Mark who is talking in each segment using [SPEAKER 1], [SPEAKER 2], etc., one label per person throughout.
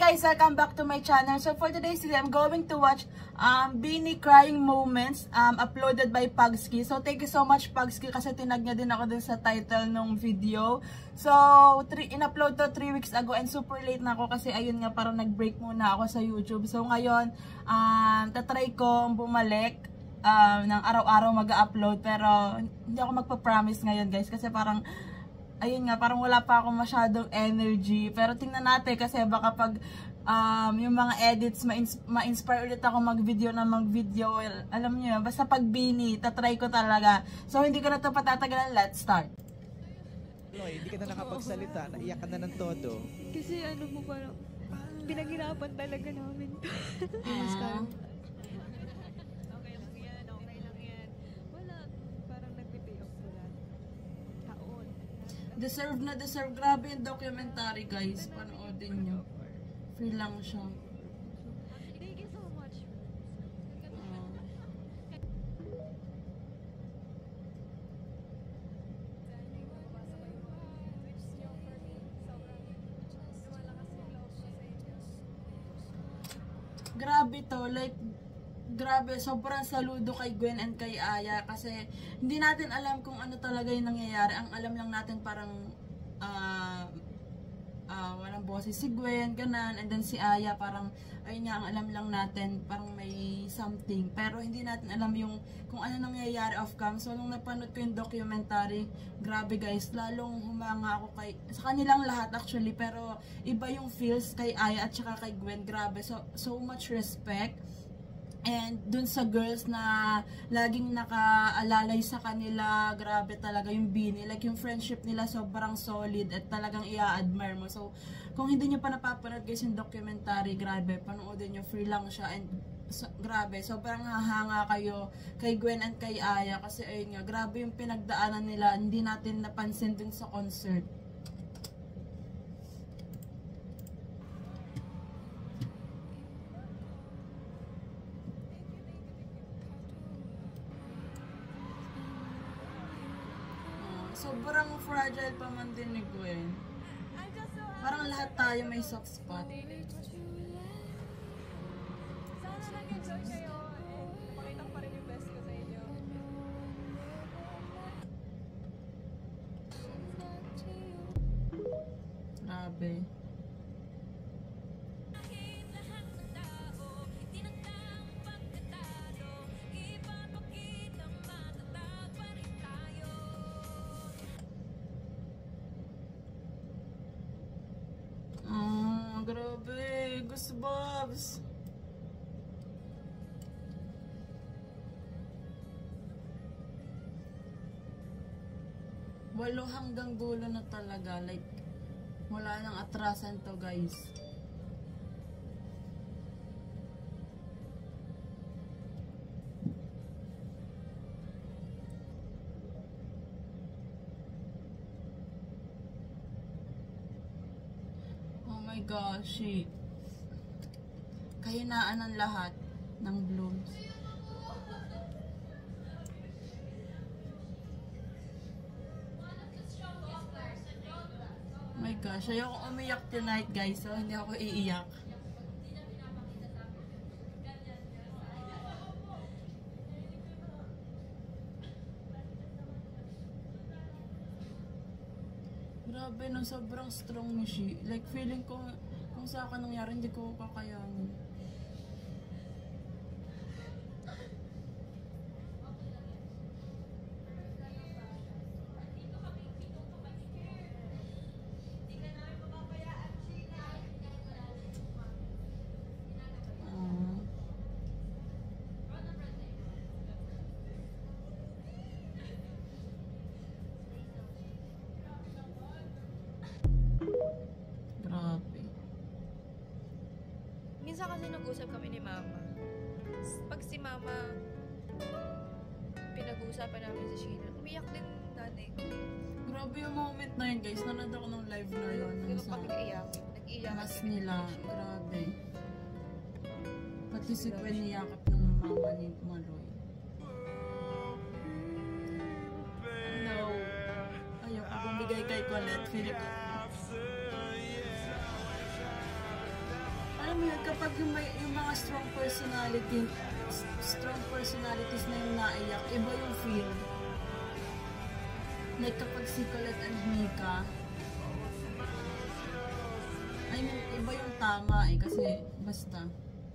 [SPEAKER 1] guys, welcome back to my channel. So for today's video, I'm going to watch Beanie Crying Moments uploaded by Pugski. So thank you so much Pugski kasi tinag niya din ako dun sa title ng video. So in-upload to 3 weeks ago and super late na ako kasi ayun nga parang nag-break muna ako sa YouTube. So ngayon, tatry ko bumalik ng araw-araw mag-upload pero hindi ako magpa-promise ngayon guys kasi parang ayun nga, parang wala pa ako masyadong energy. Pero tingnan natin kasi baka pag yung mga edits, ma-inspire ulit ako mag-video na mag-video. Well, alam niyo, basta pag Beanie, tatry ko talaga. So hindi ko na ito patatagalan. Let's start.
[SPEAKER 2] Loy, hindi ka na nakapagsalita. Naiyak ka na ng todo.
[SPEAKER 3] Kasi ano mo parang pinaghirapan talaga namin to. Okay lang yan. Wala, parang nag-pay off ko lang. Taon.
[SPEAKER 1] Deserve na deserve. Grabe yung documentary guys. Panoodin nyo. Free lang siya.
[SPEAKER 3] Thank you so much.
[SPEAKER 1] Grabe to. Like, grabe. Sobrang saludo kay Gwen and kay Aya. Kasi hindi natin alam kung ano talaga yung nangyayari. Ang alam lang natin parang walang boses si Gwen, ganan, and then si Aya parang, ayun nga, ang alam lang natin, parang may something, pero hindi natin alam yung kung ano nangyayari off cam. So nung napanood ko yung documentary, grabe guys, lalong humanga ako sa kanilang lahat actually, pero iba yung feels kay Aya at saka kay Gwen. Grabe, so much respect. And dun sa girls na laging nakaalalay sa kanila, grabe talaga yung Beanie. Like yung friendship nila sobrang solid at talagang i-admire mo. So kung hindi nyo pa napapanood guys yung documentary, grabe, panoodin nyo, free lang siya. And grabe, sobrang hahanga kayo kay Gwen and kay Aya. Kasi ayun nga, grabe yung pinagdaanan nila, hindi natin napansin dun sa concert. Sobrang fragile pa man din ni Gwen. Parang lahat tayo may soft spot.
[SPEAKER 3] Sana nag-enjoy kayo and napakita ko pa rin yung best ko sa inyo.
[SPEAKER 1] Grabe. Grabe, goosebumps. Walo hanggang dulo na talaga, like wala nang atrasan to guys. Oh my gosh, kahinaan ng lahat ng blooms. Oh my gosh, ayoko umiyak tonight guys, so hindi ako iiyak. Grabe no, sobrang strong ni she. Like feeling ko kung sa akin nangyari hindi ko kakayanin.
[SPEAKER 3] Minsan kasi nag-usap kami ni Mama. Pag si Mama, pinag-uusapan namin si Sheena, umiyak din nanay ko.
[SPEAKER 1] Grabe yung moment na yun guys, nanood ako ng live na yun.
[SPEAKER 3] Di ba kami nag-iyakin? Nag-iyakan
[SPEAKER 1] Mas
[SPEAKER 3] kami
[SPEAKER 1] nila,
[SPEAKER 3] ni Sheena.
[SPEAKER 1] grabe. Pati si Gwen niyakap ng mama ni Maloy. No. Ayoko bumigay kay Colette. Feeling ko alam mo yun, kapag yung mga strong personalities na yung naiyak, iba yung feel. Like kapag si Colette and Mika, I mean, iba yung tama eh, kasi basta.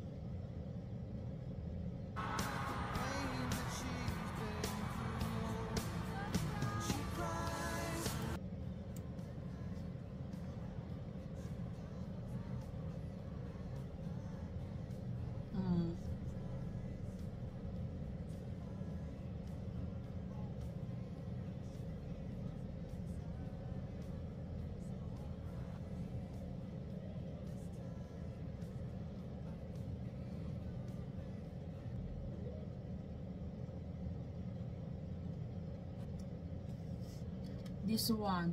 [SPEAKER 1] This one.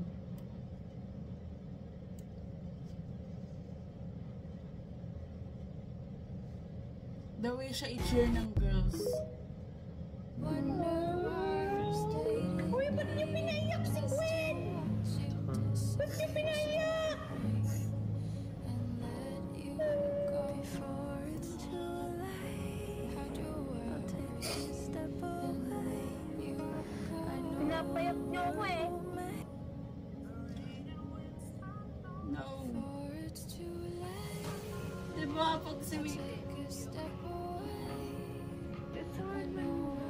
[SPEAKER 1] The way siya i-cheer ng girls.
[SPEAKER 4] Uy, ba't niyo pinaiyak si Gwen? Ba't niyo pinaiyak? Pinapayap niyo ako eh.
[SPEAKER 1] No. Diba pag si Mika,
[SPEAKER 4] It's hard na.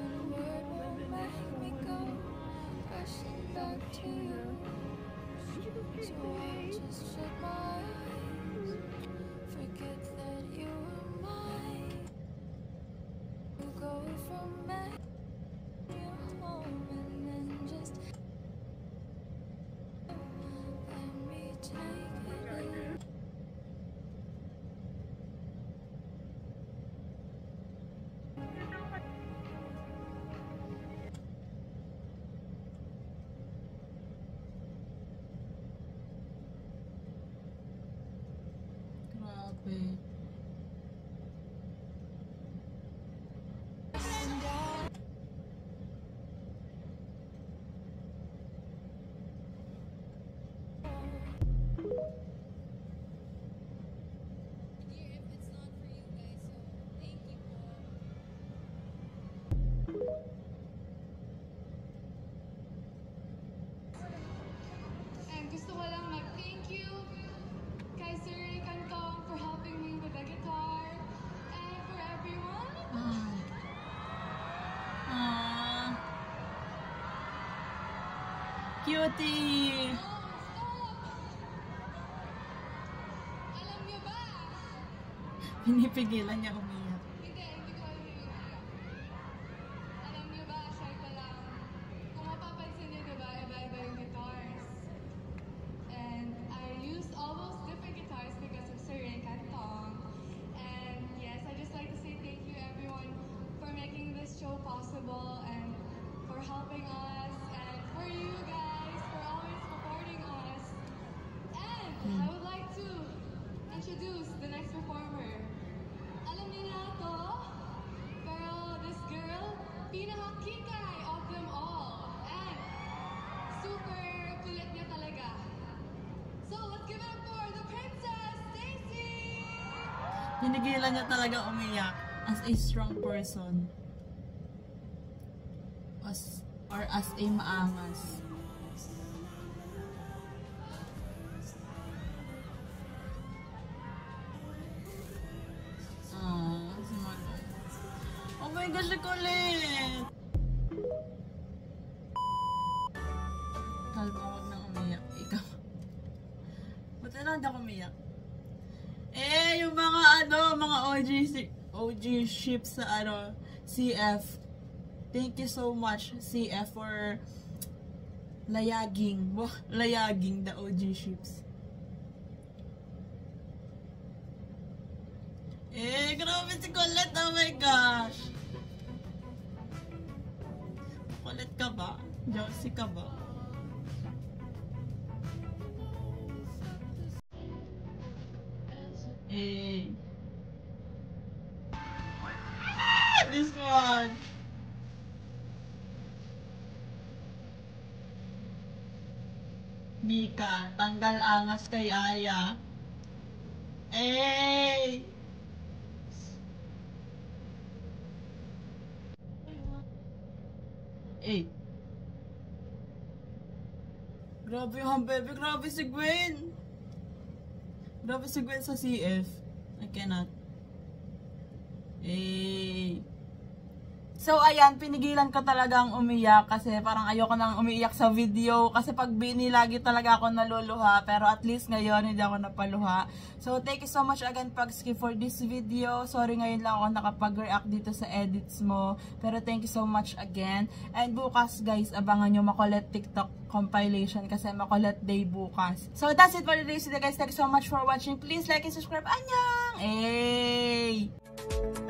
[SPEAKER 1] grabe.
[SPEAKER 5] And gusto ko lang mag-thank you kay Sir Cantong for helping me with the guitar and for everyone.
[SPEAKER 1] Cutie!
[SPEAKER 5] Stop! Alam niyo ba?
[SPEAKER 1] Pinipigilan niya umiyak.
[SPEAKER 5] Hindi ko alam yung umiyak. Alam niyo ba, shy pa lang. Kung mapapansin niyo, diba, iba-iba yung guitars. And I used all those different guitars because of Sir Cantong. And yes, I just like to say thank you everyone for making this show possible and for helping us and for you guys for always supporting us. And I would like to introduce the next performer. Alam niyo na to, pero this girl, pinaka-kikay of them all. And super kulit niya talaga. So let's give it up for the Princess Stacy!
[SPEAKER 1] Pinigilan niya talaga umiyak as a strong person. Or as a maangas. Oh my gosh, Colette! Kalma, huwag nang umiyak. Ikaw. Buti lang hindi ako umiyak. Yung mga OG ships sa CF. Thank you so much, CF, for layaging the OG ships. Grabe si Colette, oh my gosh! Colette ka ba? Josie ka ba? This one! Mika, tanggal angas kay Aya. Eh. Grabe yung bebe. Grabe si Gwen. Grabe si Gwen sa CF. I cannot. Eh. So, ayan, pinigilan ko talagang umiyak kasi parang ayoko nang umiiyak sa video kasi pag bini lagi talaga ako naluluha pero at least ngayon hindi ako napaluha. So, thank you so much again Pagski for this video. Sorry ngayon lang ako nakapag-react dito sa edits mo pero thank you so much again. And bukas guys, abangan nyo makulit TikTok compilation kasi makulit day bukas. So, that's it for today's video guys. Thank you so much for watching. Please like and subscribe. Annyeong! Hey!